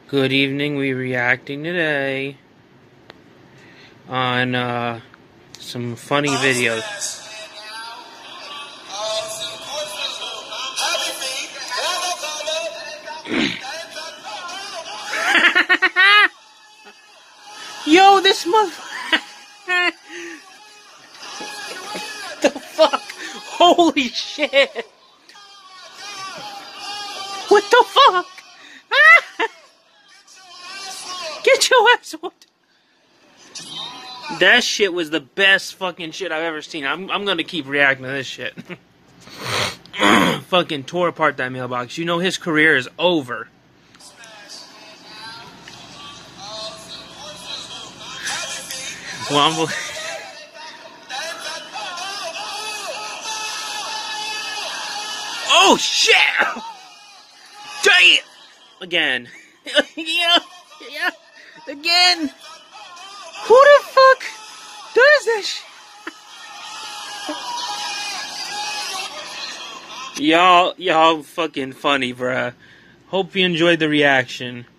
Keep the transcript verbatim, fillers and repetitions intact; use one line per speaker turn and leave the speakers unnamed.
Good evening. We reacting today on uh, some funny videos. Yo, this mother. The fuck? Holy shit! What the fuck? Get your ass whooped. That shit was the best fucking shit I've ever seen. I'm I'm gonna keep reacting to this shit. Fucking tore apart that mailbox. You know his career is over. Well, I'm... Oh shit! Dang it! Again. yeah, yeah. Again! Who the fuck does this? Y'all, y'all fucking funny, bruh. Hope you enjoyed the reaction.